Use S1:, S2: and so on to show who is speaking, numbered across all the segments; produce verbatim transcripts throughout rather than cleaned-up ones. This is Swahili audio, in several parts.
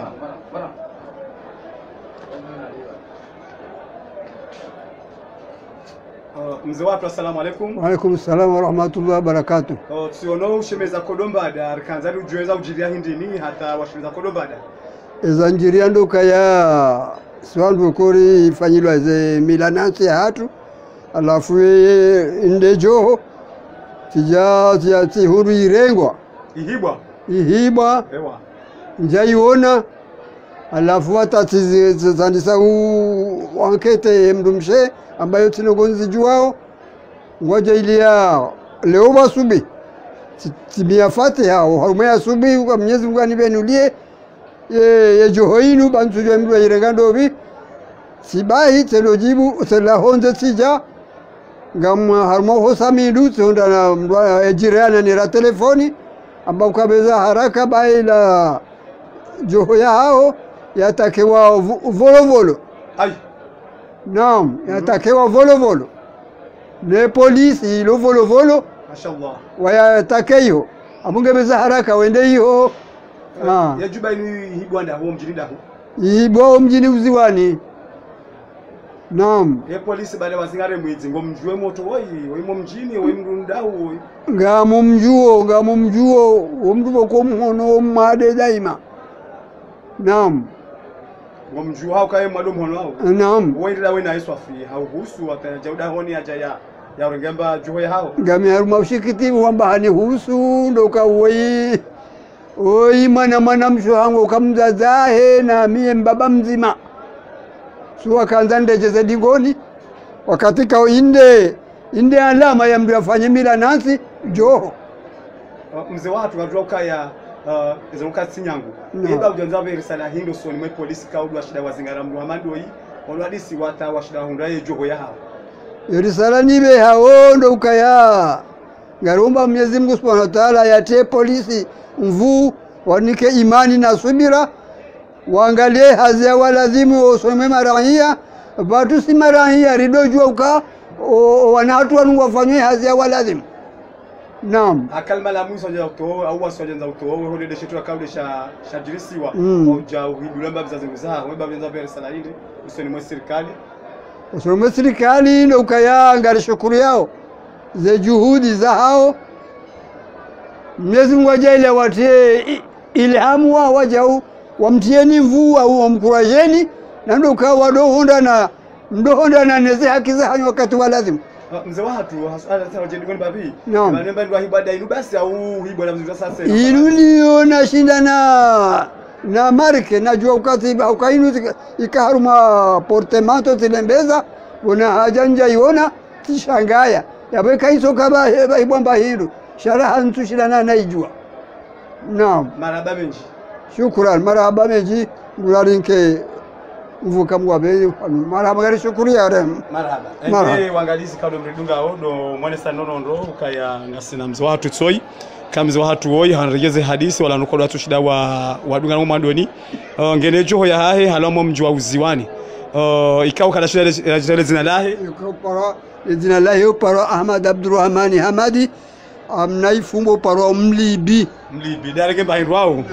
S1: Mzee watu, assalamu alaikum.
S2: Wa alaikum salam wa rahmatullahi wa barakatuh.
S1: Oh, tsiyono ushemeza kodombada arkanzali ujuweza ujiria hindini hata washemeza kodombada.
S2: Eza njiria ndoka ya swandu kori ifanyilwa ze milanansi ya hatu. Alafu inde joho tija tija tihuru irengwa.
S1: Ihibwa.
S2: Ihibwa.
S1: Ewa.
S2: Njaiona. Alafu hata tizandisa wankete mdumshe ambayo tinogonzi juwao. Ngoja ilia leo basubi. Tibia fatiha harume asubi kwa Mwenyezi Mungu anibenulie ye johoinu bantu mdu irengando bi sibahi telojibu telahonze sija ngam harmo hosamidu tunda na mdu ejirana ni ra telefoni ambao kabeza haraka baila joho yao yatakewa volo volo.
S1: Ai.
S2: Naam, yatakewa volo volo. Ne polisi ilo volo volo.
S1: Mashallah.
S2: Wayatakeyo. Amungebeza haraka wende hiyo.
S1: Ah. Ya juba ni hibwanda huo mjini dahu.
S2: Hibwa mjini uziwani. Naam.
S1: Ya polisi bale wazingare mwizi ngo mjue moto woi, woi mo mjini woi mrundau woi.
S2: Ngamu mjuo, ngamu mjuo, umdubo kwa mhono made daima. Naam.
S1: Ngo mjue hao kae mwado mhono wao.
S2: Naam.
S1: Woi ndila wena iswafi, hauhusu watajauda honi aja ya ya urengemba juho ya hao.
S2: Ngami haruma ushikiti wamba hani husu ndoka woi. Oi mana mana mshohango kamzazahe na mie mbaba mzima. Suwa kanzande jeze digoni. Wakati kao inde, inde alama ya mdu afanye mila nasi, joho.
S1: Mzee watu wajua kaya uh, ezonuka sinyangu.
S2: No.
S1: Eba ujanzabe risala hindo soni mwe polisi kaudu washida wazingara mdu hamando hii. Walwadisi wata washida hundaye joho ya hao.
S2: Risala nibe hao ndo ukaya. Ngarumba Mwenyezi Mungu Subhanahu wa Ta'ala yate polisi mvu wanike imani na subira. Waangalie hazi ya walazimu wasome marahia. Batu si marahia rido jua uka wanatu wanu wafanywe hazi ya walazimu. Naam.
S1: Akalma la mwiso wajeza utowe au wasi wajeza utowe hode de shetu wakaude sha shajirisiwa
S2: Mm.
S1: wauja uhidulamba bizazi mzaha weba bizazi vya risala hindi usoni mwe serikali.
S2: Usome serikali ndo ukaya ngari shukuru yao ze juhudi za hao. Mwenyezi Mungu ajaile watie ilhamu wa wajau wamtieni mvua au wamkurajeni na ndo ukawa wadohonda na mdohonda na neze haki za hanyo wakati wa lazima.
S1: Mzee watu hasuala sana wajendigoni babi.
S2: Naam.
S1: Manemba ndio hibada inu basi au hibada mzuri sasa.
S2: Ilulio na shinda na na marke na jua ukati ukainu ikaharuma portemato tilembeza una hajanja iona tishangaya yabeka hizo kaba ibomba hilo sharaha ntushilana na ijua. Naam.
S1: Marhaba menji.
S2: Shukran marhaba menji ngularinke mvuka mwabe marhaba gari shukuri ya rem.
S1: Marhaba.
S2: Marhaba.
S1: Ende wangalizi kaudo mridunga odo mwane sanono ndo ukaya ngasina mzee watu tsoi. Kamzi wa hatu woi hanregeze hadisi wala nukodo watu shida wa wadunga na mwandoni. Uh, ngene joho ya hahe halamo mjua uziwani. Uh, ikao kada shida ya zina lahe.
S2: Ikao para zina lahe para Ahmad Abdurrahmani Hamadi. Amnaifumbo para mlibi.
S1: Mlibi. Dareke mba hinruau.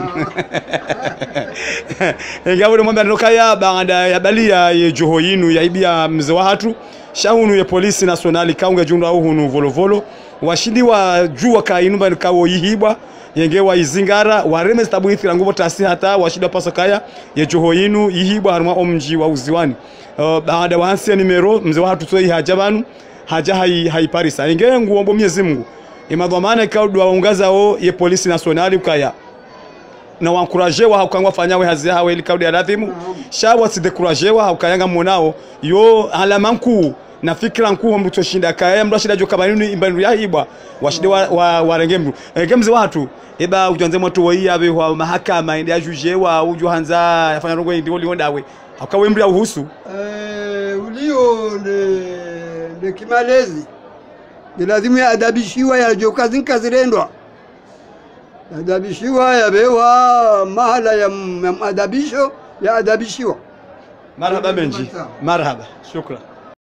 S1: Ngabo de mwamba noka ya bangada ya bali ya joho yinu ya ibia mze wa hatu. Shahunu ya polisi nasionali kaunga jundu au hunu volo volo. Washindi wa jua ka inumba nikawo yihibwa yenge wa izingara wareme stabu ithira ngubo tasi hata washida pasa kaya ya joho yinu yihibwa haruma omji wa uziwani. Uh, baada wa hansi ya nimero mze wa hatu tuwe hajabanu haja hai, hai parisa yenge nguombo Mwenyezi Mungu imadhamana ikaudwa waungaza o ye polisi nasionali ukaya na wankurajewa haukangwa fanyawe hazi hawe ili kaudi ya lathimu shawa sidekurajewa haukayanga monao yo alamanku na fikra nkuu mtu shinda kaya mtu shida joka banini imbandu ya ibwa washide wa, wa, wa rengemru rengemzi watu eba ujanze mtu wa iya wa mahakama ende ajujewa uju hanza yafanya rongo ndi oli ondawe akawe mbya uhusu
S2: eh ulio ne ne kimalezi ni lazima adabishiwa ya joka zinka zirendwa adabishiwa ya bewa mahala ya adabisho ya adabishiwa.
S1: Marhaba benji marhaba shukran.